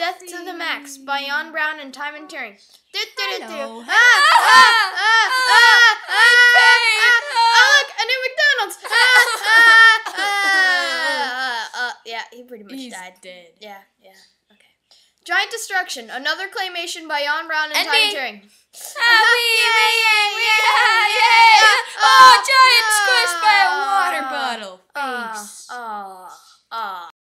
Death to the Max by Jan Brown and Time and Turing. Hello. Oh, look, a new McDonald's. Yeah, he pretty much died. Dead. Yeah, okay. Giant Destruction, another claymation by Jan Brown and Time and Turing. Oh, giant squish